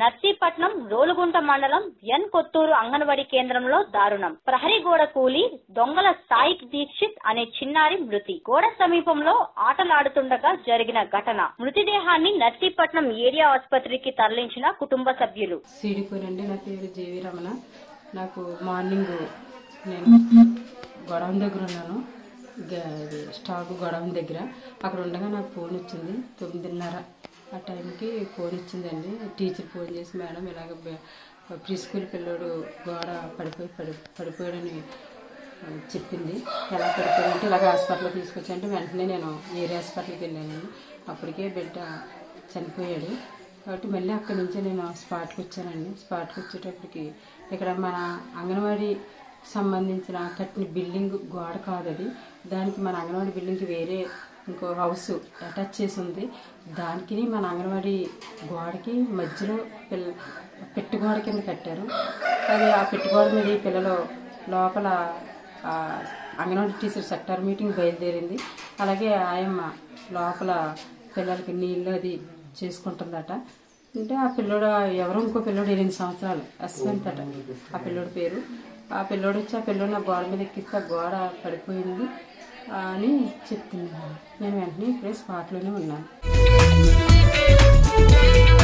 నర్సీపట్నం రోలుగుంట మండలం ఎన్ కొత్తూరు అంగన్వాడీ కేంద్రంలో దారుణం. ప్రహరీ గోడ కూలి దొంగల సాయి దీక్షిత్ అనే చిన్నారి మృతి. గోడ సమీపంలో ఆటలాడుతుండగా జరిగిన ఘటన. మృతదేహాన్ని నర్సీపట్నం ఏరియా ఆసుపత్రికి తరలించిన కుటుంబ సభ్యులు. సిడిపోనండి, నా పేరు జేవి రమణ. నాకు మార్నింగ్ నేను గొడవ దగ్గర ఉన్నాను, స్టాక్ గొడవ దగ్గర. అక్కడ ఉండగా నాకు ఫోన్ వచ్చింది. 9:30 ఆ టైంకి ఫోన్ వచ్చిందండి. టీచర్ ఫోన్ చేసి, మేడం ఇలాగ ప్రీ స్కూల్ పిల్లోడు గోడ పడిపోయాడని చెప్పింది. ఎలా పడిపోయాడంటే ఇలాగ హాస్పిటల్లో తీసుకొచ్చానంటే వెంటనే నేను ఏరియా హాస్పిటల్కి వెళ్ళానండి. అప్పటికే బిడ్డ చనిపోయాడు. కాబట్టి మళ్ళీ అక్కడి నుంచి నేను స్పాట్కి వచ్చానండి. స్పాట్కి వచ్చేటప్పటికి ఇక్కడ మన అంగన్వాడీ సంబంధించిన కట్టిన బిల్డింగ్ గోడ కాదు అది. దానికి మన అంగన్వాడీ బిల్డింగ్కి వేరే ఇంకో హౌస్ అటాచ్ చేసి ఉంది. దానికి మన అంగన్వాడీ గోడకి మధ్యలో పెట్టుగోడ కింద కట్టారు. అది ఆ పెట్టుగోడ మీద ఈ పిల్లలు లోపల అంగన్వాడీ టీచర్ సెక్టార్ మీటింగ్ బయలుదేరింది. అలాగే ఆయమ్మ లోపల పిల్లలకి నీళ్ళు అది చేసుకుంటుందట. అంటే ఆ పిల్లోడు ఎవరో ఇంకో పిల్లోడు 8 సంవత్సరాలు అశ్వంత్ అట ఆ పిల్లోడి పేరు. ఆ పిల్లోడు వచ్చి ఆ పిల్లోడు నా గోడ మీద ఎక్కిస్తే గోడ పడిపోయింది అని చెప్తున్నాను. నేను వెంటనే ఇప్పుడే స్పాట్లోనే ఉన్నాను.